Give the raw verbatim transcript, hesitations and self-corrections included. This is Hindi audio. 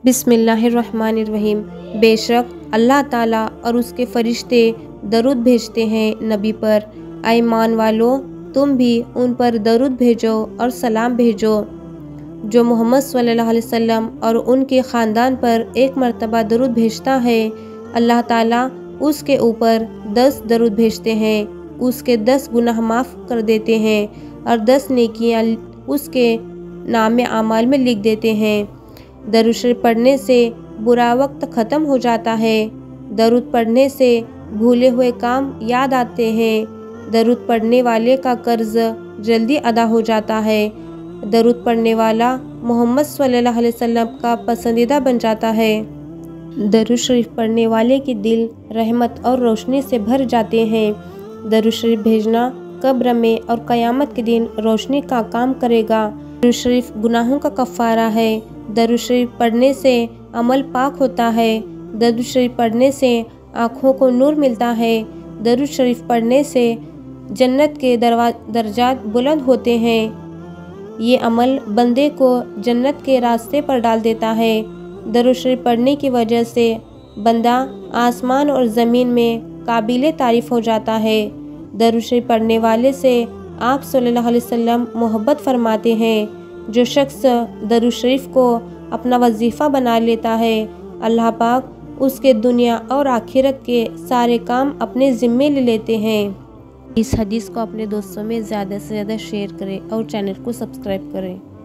बिस्मिल्लाहिर्रहमानिर्रहीम। बेशक अल्लाह ताला और उसके फरिश्ते दरूद भेजते हैं नबी पर। ऐ ईमान वालों, तुम भी उन पर दरूद भेजो और सलाम भेजो। जो मोहम्मद सल्लल्लाहु अलैहि वसल्लम और उनके ख़ानदान पर एक मरतबा दरूद भेजता है, अल्लाह ताला उसके ऊपर दस दरूद भेजते हैं, उसके दस गुनाह माफ़ कर देते हैं और दस नेकियां उसके नाम आमाल में लिख देते हैं। दरूद शरीफ पढ़ने से बुरा वक्त ख़त्म हो जाता है। दरूद पढ़ने से भूले हुए काम याद आते हैं। दरूद पढ़ने वाले का कर्ज जल्दी अदा हो जाता है। दरूद पढ़ने वाला मोहम्मद सल्लल्लाहु अलैहि वसल्लम का पसंदीदा बन जाता है। दरूद शरीफ पढ़ने वाले के दिल रहमत और रोशनी से भर जाते हैं। दरूद शरीफ भेजना कब्र में और क़यामत के दिन रोशनी का काम करेगा। दरूद शरीफ गुनाहों का कफ़ारा है। दरूद शरीफ पढ़ने से अमल पाक होता है। दरूद शरीफ पढ़ने से आँखों को नूर मिलता है। दरूद शरीफ पढ़ने से जन्नत के दरवा दर्जात बुलंद होते हैं। ये अमल बंदे को जन्नत के रास्ते पर डाल देता है। दरूद शरीफ पढ़ने की वजह से बंदा आसमान और ज़मीन में काबिल तारीफ़ हो जाता है। दरूद शरीफ पढ़ने वाले से आप सल्लल्लाहु अलैहि वसल्लम मोहब्बत फरमाते हैं। जो शख्स दरूद शरीफ को अपना वजीफ़ा बना लेता है, अल्लाह पाक उसके दुनिया और आखिरत के सारे काम अपने ज़िम्मे ले लेते हैं। इस हदीस को अपने दोस्तों में ज़्यादा से ज़्यादा शेयर करें और चैनल को सब्सक्राइब करें।